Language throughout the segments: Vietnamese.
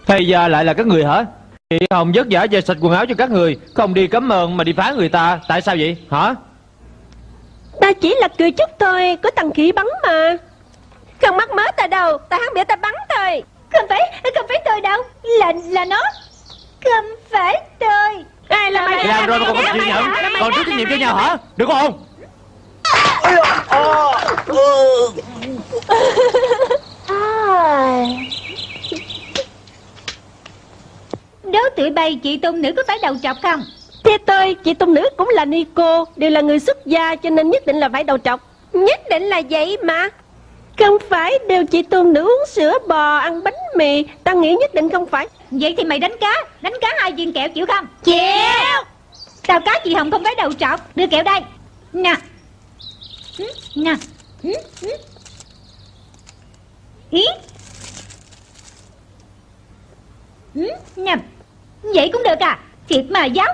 Hay giờ lại là các người hả? Chị Hồng vất vả về sạch quần áo cho các người, không đi cấm ơn mà đi phá người ta. Tại sao vậy hả? Ta chỉ là cười chút thôi, có thằng khỉ bắn mà. Không mắc mớ ta đâu, ta hắn bị ta bắn thôi. Không phải tôi đâu, là nó. Không phải tôi. Ai là mày? Làm rồi mà còn không chịu nhận, còn thiếu trách nhiệm cho nhau hả? Được không? Đố tụi bay chị tôn nữ có phải đầu trọc không? Theo tôi, chị tôn nữ cũng là Nico, đều là người xuất gia cho nên nhất định là phải đầu trọc. Nhất định là vậy mà. Không phải đều chị tôn nữ uống sữa bò, ăn bánh mì, ta nghĩ nhất định không phải. Vậy thì mày đánh cá 2 viên kẹo chịu không? Chịu. Tao cá chị Hồng không phải đầu trọc. Đưa kẹo đây. Nè. Nè. Ý. Nè. Vậy cũng được à? Thiệt mà giáo.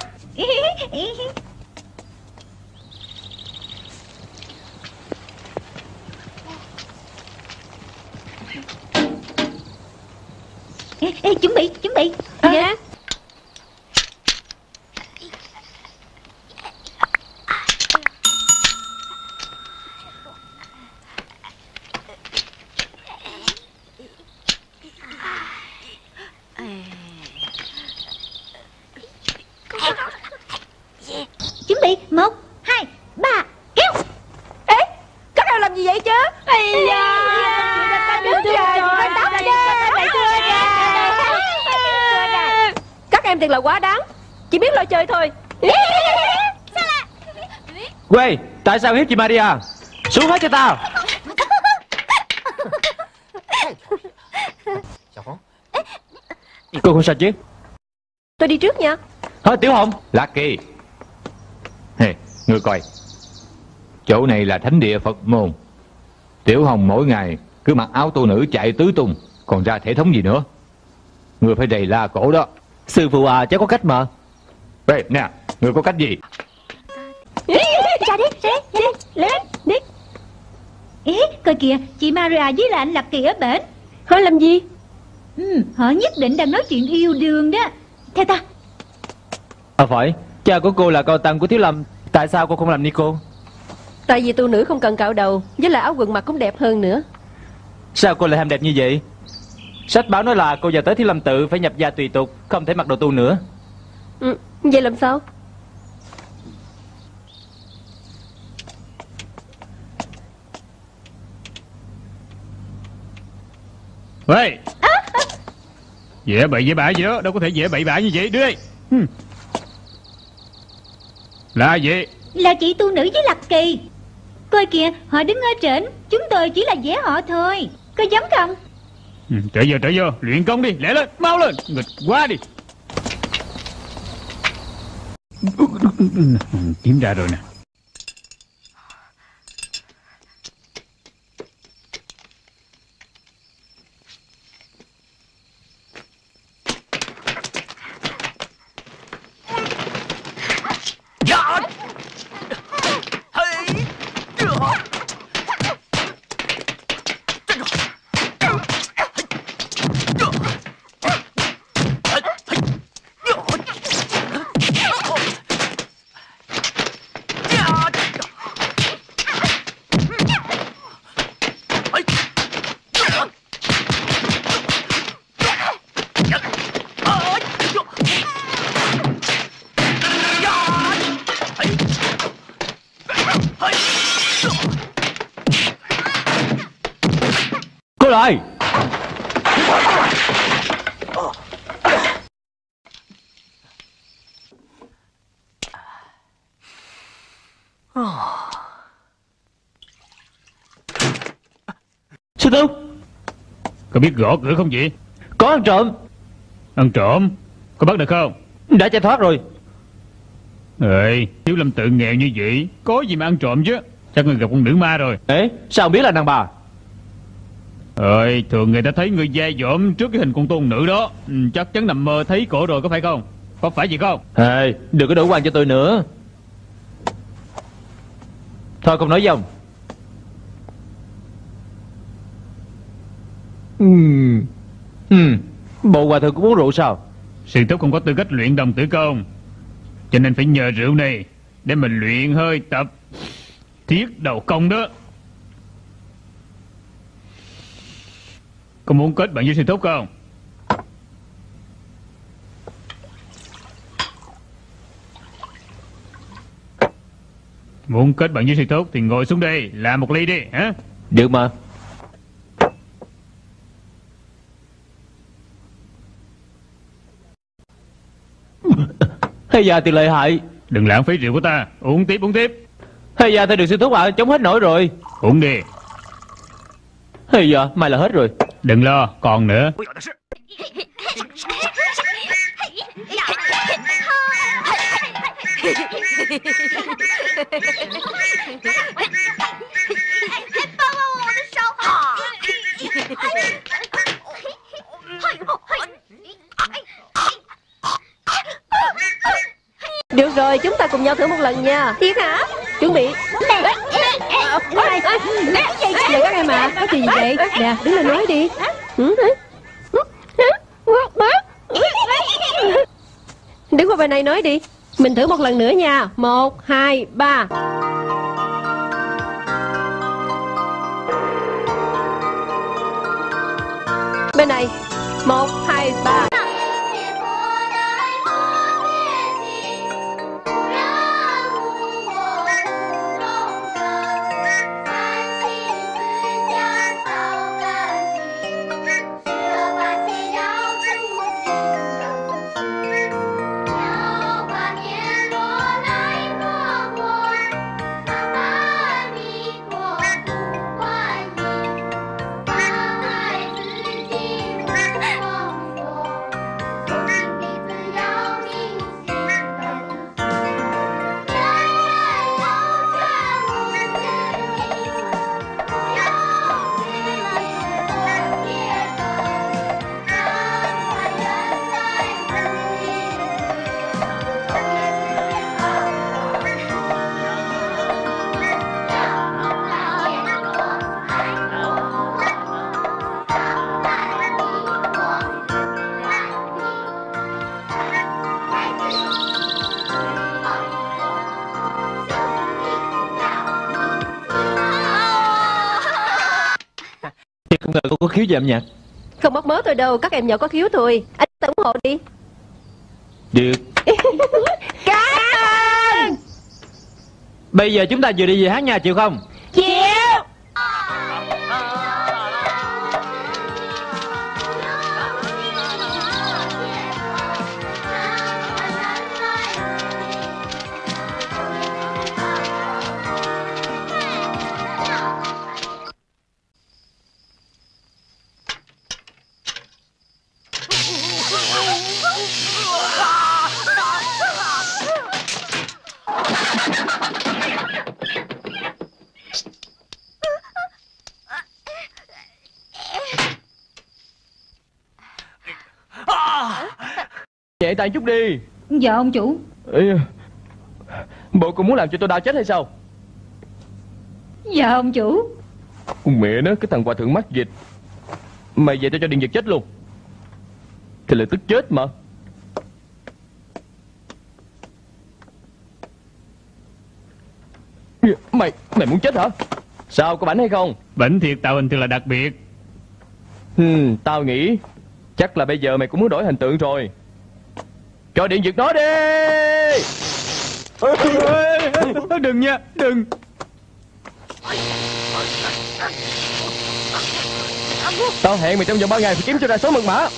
Ê, chuẩn bị. Dạ. Chuẩn bị 1, 2, 3, kéo. Ê, các em làm gì vậy chứ? Ây da, các em thiệt là quá đáng, chỉ biết lo chơi thôi. Quê, tại sao hiếp chị Maria? Xuống hết cho tao. Cô không sao chứ? Tôi đi trước nha. Hả, Tiểu Hồng? Lucky. Hey, ngươi coi, chỗ này là thánh địa Phật môn. Tiểu Hồng mỗi ngày cứ mặc áo tu nữ chạy tứ tung, còn ra thể thống gì nữa. Ngươi phải đầy la cổ đó. Sư phụ à, cháu có cách mà. Ê, nè, ngươi có cách gì? Ra đi, lên đi. Ê, coi kìa, chị Maria với lại anh Lập Kỳ ở bển. Họ làm gì? Họ nhất định đang nói chuyện yêu đương đó. Theo ta. Phải, cha của cô là cao tăng của Thiếu Lâm. Tại sao cô không làm Nico? Tại vì tu nữ không cần cạo đầu, với lại áo quần mặc cũng đẹp hơn nữa. Sao cô lại ham đẹp như vậy? Sách báo nói là cô vào tới Thiếu Lâm tự phải nhập gia tùy tục, không thể mặc đồ tu nữa. Vậy làm sao? Ê, dễ bậy dễ bạ gì đó, đâu có thể dễ bậy bạ như vậy. Đưa đây. Là gì? Là chị tu nữ với Lập Kỳ. Coi kìa, họ đứng ở trển, chúng tôi chỉ là vẽ họ thôi. Có giống không? Trở vô, luyện công đi, lẹ lên, mau lên, nghịch quá đi. Kiếm ra rồi nè. Cô lại. Sư Tư, Có biết gõ cửa không vậy? có ăn trộm. Ăn trộm? Có bắt được không? Đã chạy thoát rồi. Ê, Thiếu Lâm tự nghèo như vậy, có gì mà ăn trộm chứ? Chắc người gặp con nữ ma rồi. Ê, sao không biết là đàn bà? Thường người ta thấy người dai dỏm trước cái hình con tôn nữ đó, chắc chắn nằm mơ thấy cổ rồi, có phải không? Có phải gì không? Ê, đừng có đổ quan cho tôi nữa. Thôi không nói dòng. Bộ hòa thượng cũng uống rượu sao? Sư thúc không có tư cách luyện đồng tử công, cho nên phải nhờ rượu này để mình luyện hơi tập thiết đầu công đó. Có muốn kết bạn với sư thúc không? Muốn kết bạn với sư thúc thì ngồi xuống đây làm một ly đi hả? Được mà. Hay da thì lợi hại. Đừng lãng phí rượu của ta. Uống tiếp, uống tiếp. Hay da thì được sư thúc ạ, chống hết nổi rồi. Uống đi. Hay da, mai là hết rồi. Đừng lo, còn nữa. Được rồi, chúng ta cùng nhau thử một lần nha. Thiệt hả? Chuẩn bị. Nè các em ạ, có chuyện gì vậy? Nè, đứng lên nói đi. Đứng qua bên này nói đi. Mình thử một lần nữa nha. 1, 2, 3. Bên này. 1, 2, 3. Không ngờ cô có khiếu về âm nhạc. Không mắc mớ tôi đâu, các em nhỏ có khiếu thôi. Anh ủng hộ đi. Được. Cảm ơn. Bây giờ chúng ta vừa đi về hát nha, chịu không? Chịu. Nhẹ tay chút đi. Dạ ông chủ. Ê, bộ cô muốn làm cho tôi đau chết hay sao? Dạ ông chủ. Con mẹ nó, cái thằng hòa thượng mắc dịch. Mày về tao cho điện giật chết luôn. Thì là tức chết mà. Mày muốn chết hả? Sao, có bảnh hay không? Bệnh thiệt tạo hình thật là đặc biệt. Tao nghĩ chắc là bây giờ mày cũng muốn đổi hình tượng rồi. Cho điện giật nó đi. Đừng nha, đừng. Tao hẹn mày trong vòng 3 ngày phải kiếm cho ra số mật mã.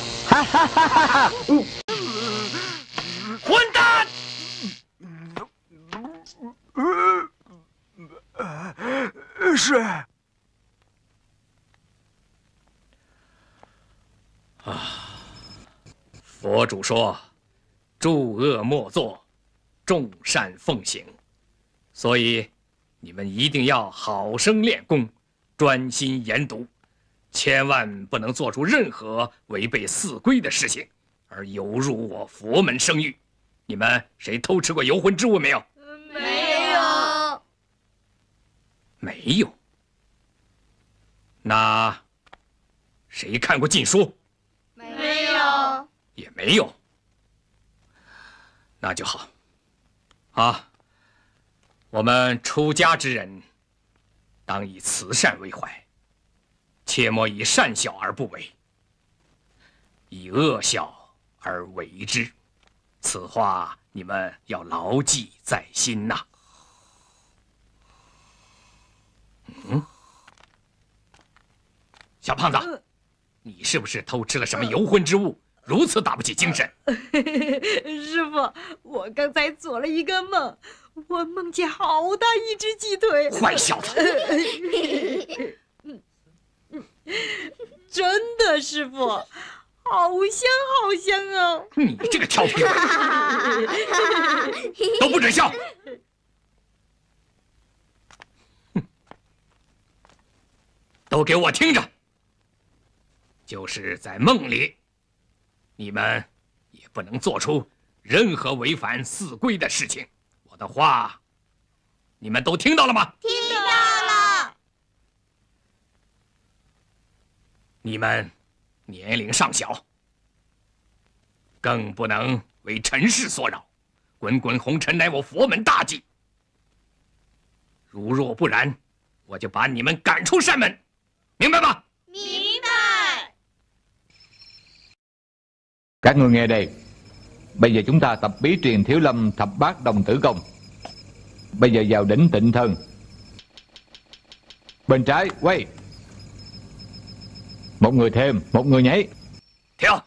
混蛋！是。佛主说，诸恶莫作，众善奉行。所以，你们一定要好生练功，专心研读，千万不能做出任何违背四规的事情，而有辱我佛门声誉。你们谁偷吃过游魂之物没有？ 没有。 没有。那谁看过禁书？ 没有。 也没有。那就好。啊，我们出家之人，当以慈善为怀，切莫以善小而不为，以恶小而为之。此话你们要牢记在心呐。小胖子，你是不是偷吃了什么游魂之物，如此打不起精神？ 师傅，我刚才做了一个梦，我梦见好大一只鸡腿。 坏小子！ 真的，师傅，好香好香啊！ 你这个调皮鬼，都不准笑！都给我听着！就是在梦里，你们也不能做出任何违反四规的事情。我的话，你们都听到了吗？ 听到了。 你们年龄尚小，更不能为尘世所扰。滚滚红尘乃我佛门大忌，如若不然，我就把你们赶出山门，明白吗？ 明白. Các người nghe đây. Bây giờ chúng ta tập bí truyền Thiếu Lâm thập bát đồng tử công. Bây giờ vào đỉnh Tịnh Thân. Bên trái quay. Một người thêm, một người nhảy. Theo.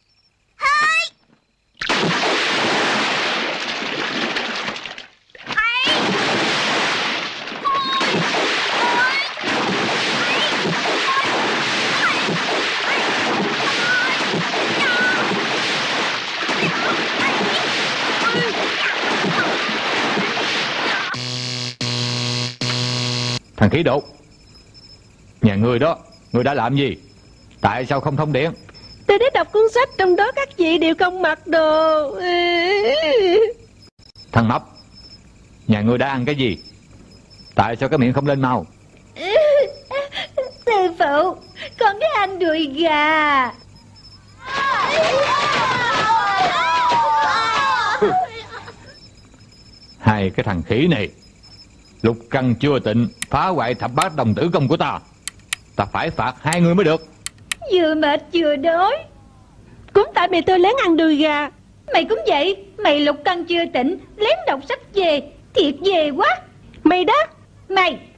Thằng khí đột, nhà ngươi đó, ngươi đã làm gì? Tại sao không thông điện? Tôi đã đọc cuốn sách, trong đó các vị đều không mặc đồ. Thằng mập, nhà ngươi đã ăn cái gì? Tại sao cái miệng không lên màu? Sư phụ, con đã ăn đùi gà. Hai cái thằng khỉ này, lục căn chưa tịnh, phá hoại thập bát đồng tử công của ta. Ta phải phạt hai người mới được. Vừa mệt vừa đói. Cũng tại mày tôi lén ăn đùi gà. Mày cũng vậy. Mày lục căn chưa tỉnh, lén đọc sách về. Thiệt về quá. Mày đó. Mày